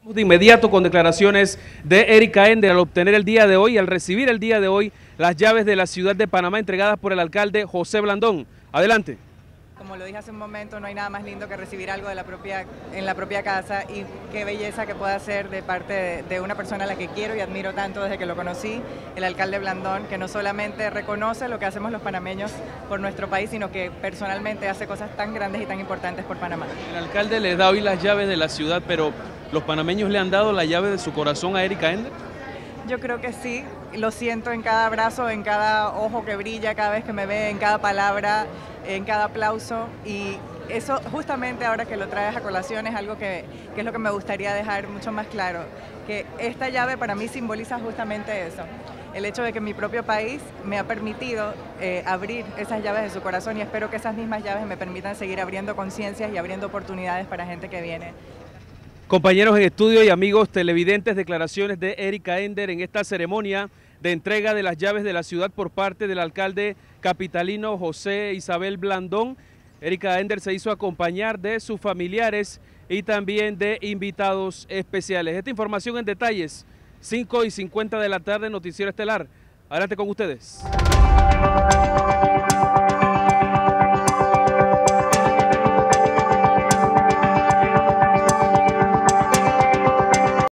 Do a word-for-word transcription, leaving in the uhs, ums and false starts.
De inmediato con declaraciones de Erika Ender al obtener el día de hoy, al recibir el día de hoy las llaves de la ciudad de Panamá entregadas por el alcalde José Blandón. Adelante. Como lo dije hace un momento, no hay nada más lindo que recibir algo de la propia, en la propia casa, y qué belleza que pueda ser de parte de, de una persona a la que quiero y admiro tanto desde que lo conocí, el alcalde Blandón, que no solamente reconoce lo que hacemos los panameños por nuestro país, sino que personalmente hace cosas tan grandes y tan importantes por Panamá. El alcalde le da hoy las llaves de la ciudad, pero ¿los panameños le han dado la llave de su corazón a Erika Ender? Yo creo que sí, lo siento en cada abrazo, en cada ojo que brilla, cada vez que me ve, en cada palabra, en cada aplauso, y eso justamente ahora que lo traes a colación es algo que, que es lo que me gustaría dejar mucho más claro, que esta llave para mí simboliza justamente eso, el hecho de que mi propio país me ha permitido eh, abrir esas llaves de su corazón, y espero que esas mismas llaves me permitan seguir abriendo conciencias y abriendo oportunidades para gente que viene. Compañeros en estudio y amigos televidentes, declaraciones de Erika Ender en esta ceremonia de entrega de las llaves de la ciudad por parte del alcalde capitalino José Isabel Blandón. Erika Ender se hizo acompañar de sus familiares y también de invitados especiales. Esta información en detalles, cinco y cincuenta de la tarde, Noticiero Estelar. Adelante con ustedes.